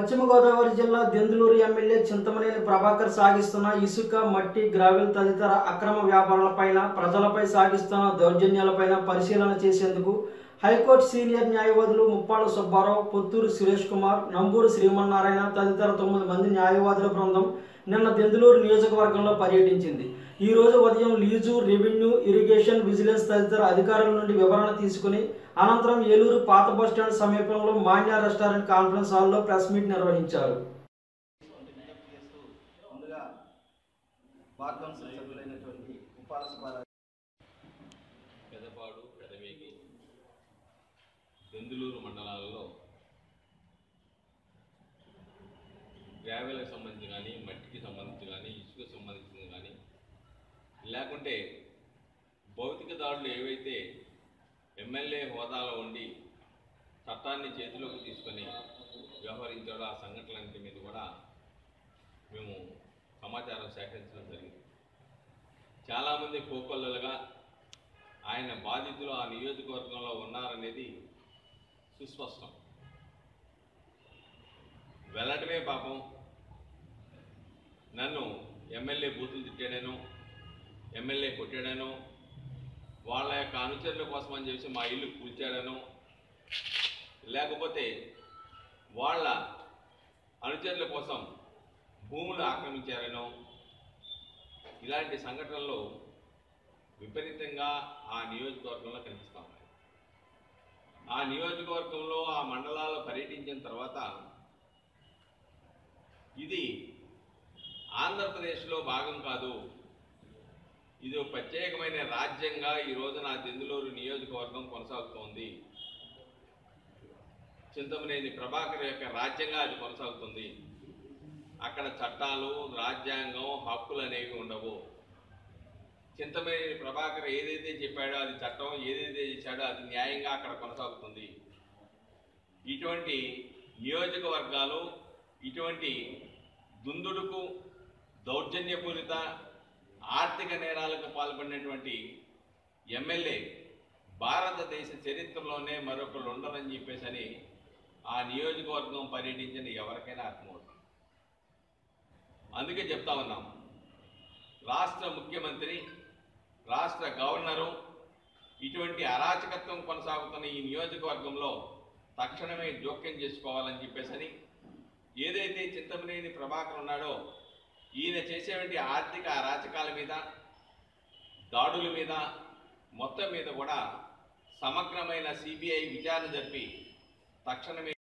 పశ్చిమ గోదావరి జిల్లా దెందులూరు ఎమ్మెల్యే చింతమనేని ప్రభాకర్ సాగిస్తున్న ఇసుక, మట్టి, గ్రావెల్ తదితర అక్రమ వ్యాపారాలపైన, ప్రజలపై సాగిస్తున్న దౌర్జన్యాలపైన పరిశీలన చేసేందుకు హైకోర్టు సీనియర్ న్యాయవాదులు ముప్పాళ్ల సుబ్బారావు, పొత్తూరు సురేష్ కుమార్, నంబూరు శ్రీమన్నారాయణ తదితర 9 మంది న్యాయవాదుల బృందం నిన్న దెందులూరు నియోజకవర్గంలో పర్యటించింది. ఈ రోజు ఉదయం లీజు, రెవెన్యూ, ఇరిగేషన్, విజిలెన్స్ తదితర అధికారుల నుండి వివరణ తీసుకుని అనంతరం ఏలూరు పాత బస్టాండ్ సమీపంలో మాన్య రెస్టారెంట్ కాన్ఫరెన్స్ హాల్లో ప్రెస్ మీట్ నిర్వహించారు. దెందులూరు మండలాలలో గ్రావెల్కి సంబంధించి కానీ, మట్టికి సంబంధించి కానీ, ఇసుకు సంబంధించింది కానీ, లేకుంటే భౌతిక దాడులు ఏవైతే ఎమ్మెల్యే హోదాలో ఉండి చట్టాన్ని చేతిలోకి తీసుకొని వ్యవహరించాడో ఆ సంఘటనలన్నింటి మీద కూడా మేము సమాచారం సేకరించడం జరిగింది. చాలామంది కోకొల్లలుగా ఆయన బాధితులు ఆ నియోజకవర్గంలో ఉన్నారనేది సుస్పష్టం. వెళ్ళటమే పాపం నన్ను ఎమ్మెల్యే బూతులు తిట్టాడను, ఎమ్మెల్యే కొట్టాడను, వాళ్ళ యొక్క అనుచరుల కోసం అని చెప్పి మా ఇల్లు కూల్చాడను, లేకపోతే వాళ్ళ అనుచరుల కోసం భూములు ఆక్రమించారనో, ఇలాంటి సంఘటనలు విపరీతంగా ఆ నియోజకవర్గంలో కనిపిస్తూ ఉన్నాయి. ఆ నియోజకవర్గంలో ఆ మండలాల్లో పర్యటించిన తర్వాత ఇది ఆంధ్రప్రదేశ్లో భాగం కాదు, ఇది ప్రత్యేకమైన రాజ్యంగా ఈ రోజున దెందులూరు నియోజకవర్గం కొనసాగుతోంది. చింతమనేని ప్రభాకర్ యొక్క రాజ్యంగా అది కొనసాగుతుంది. అక్కడ చట్టాలు, రాజ్యాంగం, హక్కులు అనేవి ఉండవు. చింతమనేని ప్రభాకర్ ఏదైతే చెప్పాడో అది చట్టం, ఏదైతే చేశాడో అది న్యాయంగా అక్కడ కొనసాగుతుంది. ఇటువంటి నియోజకవర్గాలు, ఇటువంటి దుందుడుకు, దౌర్జన్యపూరిత ఆర్థిక నేరాలకు పాల్పడినటువంటి ఎమ్మెల్యే భారతదేశ చరిత్రలోనే మరొకరు ఉండరని చెప్పేసి ఆ నియోజకవర్గం పర్యటించిన ఎవరికైనా అర్థమవుతుంది. అందుకే చెప్తా ఉన్నాం, రాష్ట్ర ముఖ్యమంత్రి, రాష్ట్ర గవర్నరు ఇటువంటి అరాచకత్వం కొనసాగుతున్న ఈ నియోజకవర్గంలో తక్షణమే జోక్యం చేసుకోవాలని చెప్పేసి, ఏదైతే చింతమనేని ప్రభాకర్ ఉన్నాడో ఈయన చేసేటువంటి ఆర్థిక అరాచకాల మీద, దాడుల మీద, మొత్తం మీద కూడా సమగ్రమైన సిబిఐ విచారణ జరిపి తక్షణమే